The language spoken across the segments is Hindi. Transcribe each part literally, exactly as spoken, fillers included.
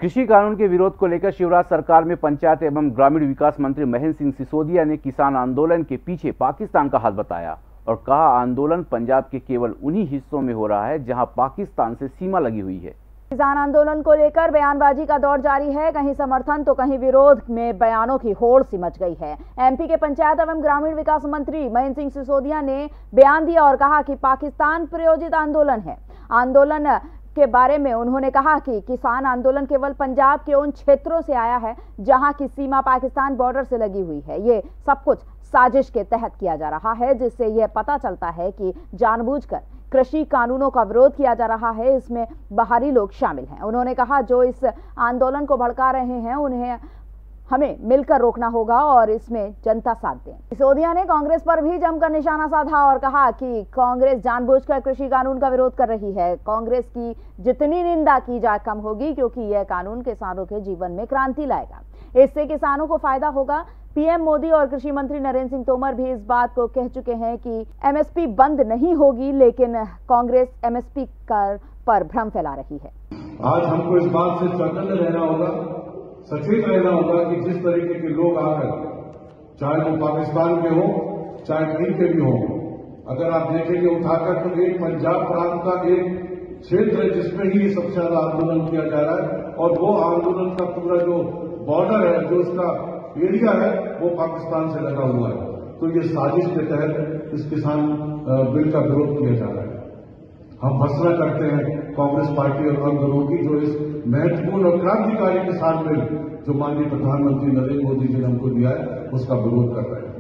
कृषि कानून के विरोध को लेकर शिवराज सरकार में पंचायत एवं ग्रामीण विकास मंत्री महेंद्र सिंह सिसोदिया ने किसान आंदोलन के पीछे पाकिस्तान का हाथ बताया और कहा आंदोलन पंजाब के केवल उन्हीं हिस्सों में हो रहा है जहां पाकिस्तान से सीमा लगी हुई है। किसान आंदोलन को लेकर बयानबाजी का दौर जारी है। कहीं समर्थन तो कहीं विरोध में बयानों की होड़ सी मच गई है। एमपी के पंचायत एवं ग्रामीण विकास मंत्री महेंद्र सिंह सिसोदिया ने बयान दिया और कहा कि पाकिस्तान प्रायोजित आंदोलन है। आंदोलन के बारे में उन्होंने कहा कि किसान आंदोलन केवल पंजाब के उन क्षेत्रों से आया है जहां की सीमा पाकिस्तान बॉर्डर से लगी हुई है। ये सब कुछ साजिश के तहत किया जा रहा है, जिससे यह पता चलता है कि जानबूझकर कृषि कानूनों का विरोध किया जा रहा है। इसमें बाहरी लोग शामिल हैं। उन्होंने कहा जो इस आंदोलन को भड़का रहे हैं उन्हें हमें मिलकर रोकना होगा और इसमें जनता साथ दें। सिसोदिया ने कांग्रेस पर भी जमकर निशाना साधा और कहा कि कांग्रेस जानबूझकर कृषि कानून का विरोध कर रही है। कांग्रेस की जितनी निंदा की जाए कम होगी, क्योंकि यह कानून किसानों के जीवन में क्रांति लाएगा। इससे किसानों को फायदा होगा। पीएम मोदी और कृषि मंत्री नरेंद्र सिंह तोमर भी इस बात को कह चुके हैं कि एमएसपी बंद नहीं होगी, लेकिन कांग्रेस एमएसपी कर पर भ्रम फैला रही है। आज हमको इस बात से चौकन्ने रहना होगा, सचेत रहना होगा कि जिस तरीके के लोग आकर, चाहे वो पाकिस्तान के हो चाहे कहीं के भी हो, अगर आप देखेंगे उठाकर तो एक पंजाब प्रांत का एक क्षेत्र है जिसमें ही सबसे ज्यादा आंदोलन किया जा रहा है और वो आंदोलन का पूरा जो बॉर्डर है, जो उसका एरिया है, वो पाकिस्तान से लगा हुआ है। तो ये साजिश के तहत इस किसान बिल का विरोध किया जा रहा है। हम भर्त्सना करते हैं कांग्रेस पार्टी और आंदोलनों की, जो इस महत्वपूर्ण और क्रांतिकारी किसान बिल जो माननीय प्रधानमंत्री नरेंद्र मोदी जी ने हमको दिया है, उसका विरोध कर रहे हैं।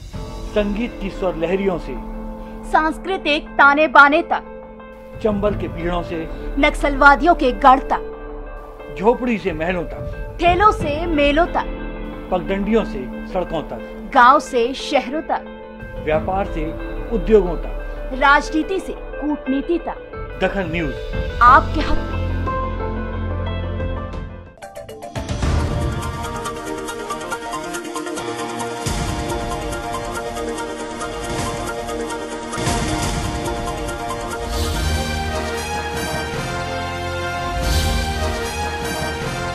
संगीत की स्वर लहरियों से सांस्कृतिक ताने बाने तक, चंबल के पीड़ों से नक्सलवादियों के गढ़ तक, झोपड़ी से महलों तक, ठेलों से मेलों तक, पगडंडियों से सड़कों तक, गांव से शहरों तक, व्यापार से उद्योगों तक, राजनीति से कूटनीति तक, दखल न्यूज आपके हक में।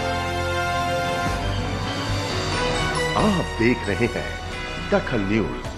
आप देख रहे हैं दखल न्यूज।